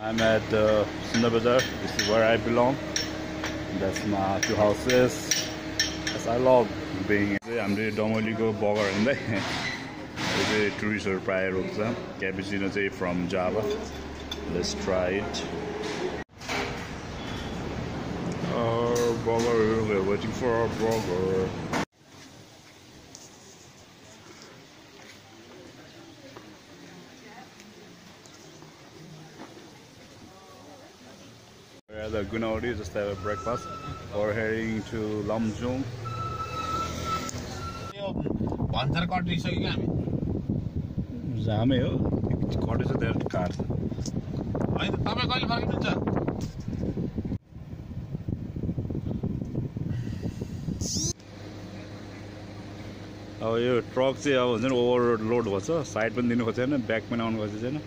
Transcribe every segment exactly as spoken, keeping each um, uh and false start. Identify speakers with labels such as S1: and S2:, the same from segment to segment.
S1: I'm at uh, Sundar Bazaar. This is where I belong. That's my two houses. Yes, I love being. I'm the Domoligo burger and the tourists are prior roxa. Cappuccino from Java. Let's try it. Our burger. We're waiting for our burger. We're at the Gunaudi, just have a breakfast. We're heading to lamjung.
S2: Bantar country so you
S1: Zame ho. What is their car?
S2: I the Tama Kali Maginunja.
S1: अब यो truck चाहिँ अब हुन्छ नि overload भन्छ side पनि दिनु खोजेन back पनि आउनु खोजेन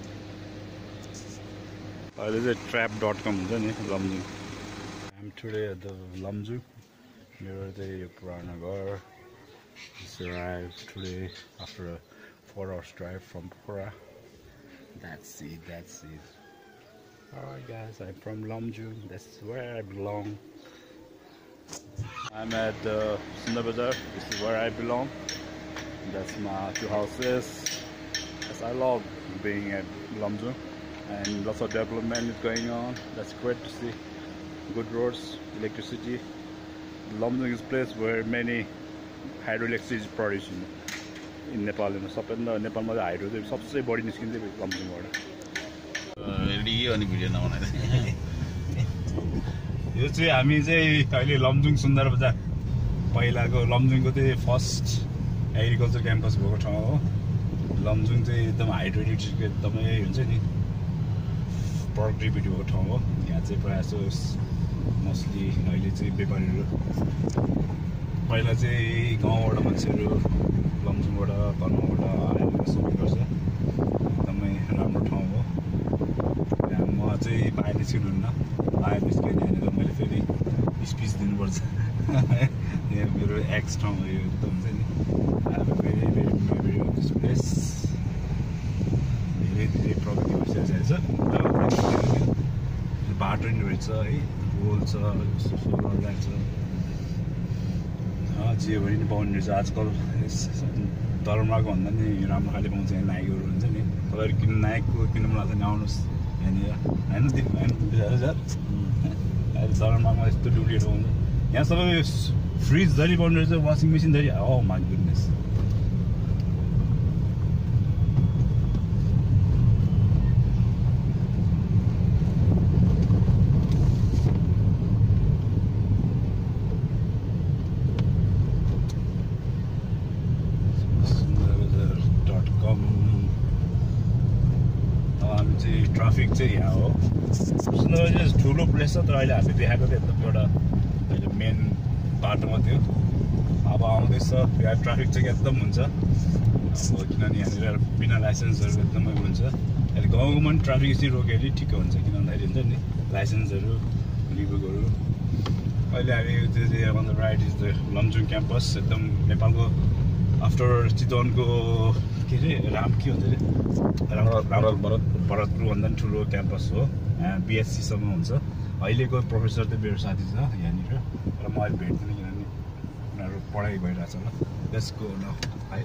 S1: अहिले चाहिँ ट्र्याप डट कम हुन्छ नि lamjung I'm today at the lamjung मेरो चाहिँ यो पुरानो घर This arrives today after a four hours drive from Pura. That's it, that's it. Alright guys, I'm from lamjung. That's where I belong. I'm at uh, Sundar Bazaar. This is where I belong. That's my two houses. Yes, I love being at lamjung. And lots of development is going on. That's great to see. Good roads, electricity. lamjung is a place where many hydroelectricity is produced in Nepal. You know, सबैभन्दा नेपालमा hydro चाहिँ सबसे बढी निस्किन्छ lamjungबाट.
S2: Ready अनि video नबनाए.
S1: यो चाहिँ हामी चाहिँ अहिले lamjung सुन्दर बजार पहिलाको lamjungको चाहिँ फर्स्ट एग्रिकल्चर क्याम्पस भएको ठाउँ हो. lamjung चाहिँ एकदम हाइड्रो इलेक्ट्रिक एकदमै हुन्छ नि प्रोडक्टिभिटी भएको ठाउँ हो. यहाँ चाहिँ प्रायः जसो मोस्टली अहिले चाहिँ व्यापारीहरू पहिला चाहिँ गाउँबाट मान्छेहरू lamjungबाट तनहुँबाट आएर सबै गर्छ. एकदमै राम्रो ठाउँ हो. यहाँ म चाहिँ बाहिर निस्किनुहुन्न. बाहिर निस्केँ यहाँनिर मैले फेरि स्पिच दिनुपर्छ. यहाँ मेरो एक्स ठाउँ हो यो एकदम चाहिँ नि. I have a very very memory of this place. धेरै धेरै प्रगति भइसकेको छ. बाटो नि रहेछ है. पोल छ, सोलर लाइट छ. जे भने नि पाउने रहेछ आजकल. दरमाको भन्दा नि राम्रो खाले पाउँछ यहाँ नायकहरू हुन्छ नि. तपाईँहरू किन नायकको किन मन लाग्छ नि आउनुहोस् यहाँनिर होइन हजार अहिले दरमामा यस्तो डुप्लिकेट पाउँछ. यहाँ सबै फ्रिज धरि पाउने रहेछ वासिङ मेसिन धरि. ओ माई गुडनेस. ट्राफिक चाहिँ यहाँ हो. सुन्दर चाहिँ ठुलो प्लेस छ तर अहिले हामीले देखाएको थियो एकदम एउटा अहिले मेन बाटोमा थियो. अब आउँदैछ यहाँ ट्राफिक चाहिँ एकदम हुन्छ. अब किनभने यहाँनिर बिना लाइसेन्सहरू एकदमै हुन्छ. अहिले गाउँमा पनि ट्राफिक चाहिँ रोक्यो भने ठिक हुन्छ. किन भन्दाखेरि हुन्छ नि लाइसेन्सहरू रिभोकहरू. अहिले हामी त्यो चाहिँ on the right is the lamjung campus. एकदम नेपालको आफ्टर चितवनको के अरे राम के भन्छ अरे भरत भरतपुर भन्दा पनि ठुलो क्याम्पस हो. बिएससीसम्म हुन्छ. अहिलेको प्रोफेसर चाहिँ मेरो साथी छ यहाँनिर र म अहिले भेट्दिनँ किनभने उनीहरू पढाइ भइरहेछ ल. त्यसको न है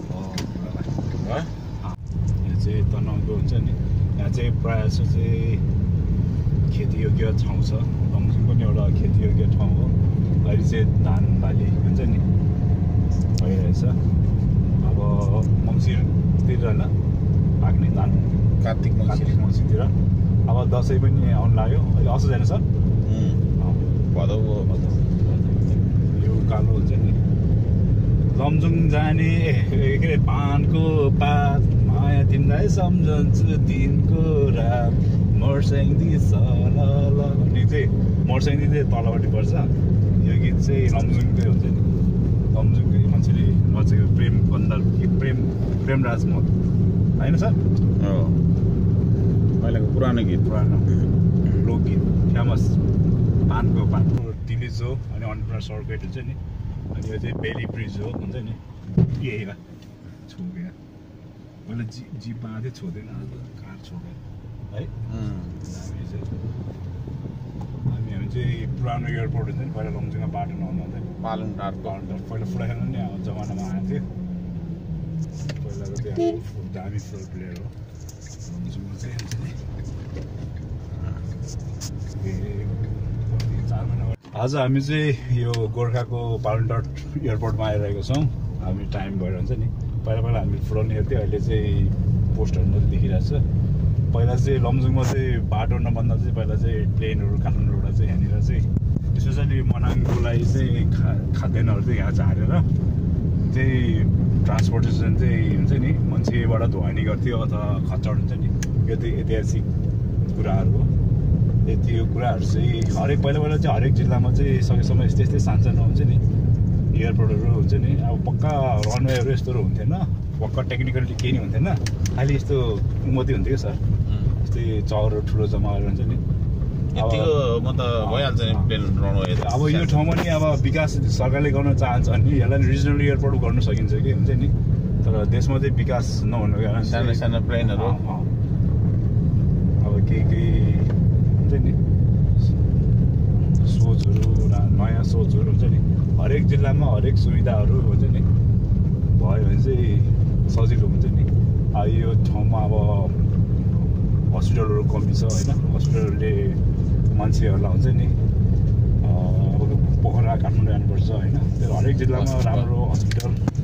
S1: यहाँ चाहिँ तनहुँको हुन्छ नि. यहाँ चाहिँ प्रायः जस्तो चाहिँ खेतीयोग्य ठाउँ छ. lamjung पनि एउटा खेतीयोग्य ठाउँ हो. अहिले चाहिँ धान बाली हुन्छ नि भइरहेछ. अब मङ्सिरतिर होला पाक्ने धान.
S2: कार्तिक
S1: कार्तिक मङ्सिरतिर. अब दसैँ पनि आउनु लाग्यो. अहिले असोज होइन सर
S2: भदौ
S1: यो कालो हुन्छ नि. lamjung जाने के अरे पानको पात माया तिमीलाई सम्झन्छु दिनको रात मर्स्याङ्दी सल ल भन्ने चाहिँ मर्स्याङ्दी चाहिँ तलपट्टि पर्छ. यो गीत चाहिँ lamjungकै हुन्छ नि. lamjungकै मान्छेले रचेको प्रेम बन्दर प्रेम प्रेमराज मत होइन सर.
S2: पहिलाको पुरानो गीत
S1: पुरानो लोकगीत फेमस. पानको पानको टिलिज हो अनि अन्डरग्राउन्ड सर्किट हुन्छ नि. अनि यो चाहिँ बेली ब्रिज हो हुन्छ नि. यही छोक्यो पहिला जी जिपमा आएको थियो छोड्दैन कार छोड्यो है. पुरानो एयरपोर्ट हुन्छ नि पहिला लमजुङमा बाटो नहुँदा
S2: पालुङ टारको
S1: पहिला फुडाखेल्नु नि अब जमानामा आएको थियो पहिलाको त्यो दामी फुल प्लेयर हो लमजुङमा चाहिँ हुन्छ नि आज हामी चाहिँ यो गोर्खाको पालुङ टार एयरपोर्टमा आइरहेको छौँ हामी टाइम भएर हुन्छ नि पहिला पहिला हामी फुडाउने हेर्थ्यौँ अहिले चाहिँ पोस्टहरू मात्रै देखिरहेको छ पहिला चाहिँ लमजुङमा चाहिँ बाटो नबन्दा चाहिँ पहिला चाहिँ प्लेनहरू काठमाडौँबाट चाहिँ यहाँनिर चाहिँ स्पेसली मनाङको लागि चाहिँ खा खाद्यान्नहरू चाहिँ यहाँ झारेर चाहिँ ट्रान्सपोर्टेसन चाहिँ हुन्छ नि मान्छेबाट धुवानी गर्थ्यो अथवा खच्चड हुन्छ नि यो चाहिँ ऐतिहासिक कुराहरू हो यति यो कुराहरू चाहिँ हरेक पहिला पहिला चाहिँ हरेक जिल्लामा चाहिँ सकेसम्म यस्तै यस्तै सानसानो हुन्छ नि एयरपोर्टहरू हुन्छ नि अब पक्का रनवेहरू यस्तोहरू हुन्थेन पक्का टेक्निकली केही नि हुन्थेन खालि यस्तो उन्नति हुन्थ्यो क्या सर यस्तै चौरहरू ठुलो जमाहरू हुन्छ नि
S2: यतिकोमा त भइहाल्छ नि प्लेन रनवे
S1: अब यो ठाउँमा नि अब विकास सरकारले गर्न चाहन्छ भने यसलाई रिजनल एयरपोर्ट गर्न सकिन्छ कि हुन्छ नि तर देशमा चाहिँ विकास नहुनुको कारण
S2: सानो सानो प्लेनहरू
S1: अब केही केही हुन्छ नि सोचहरू नयाँ सोचहरू हुन्छ नि हरेक जिल्लामा हरेक सुविधाहरू हुन्छ नि भयो भने चाहिँ सजिलो हुन्छ नि अब यो ठाउँमा अब हस्पिटलहरू कमी छ होइन हस्पिटलले मान्छेहरूलाई हुन्छ नि अब पोखरा काठमाडौँ जानुपर्छ होइन त्यो हरेक जिल्लामा राम्रो हस्पिटल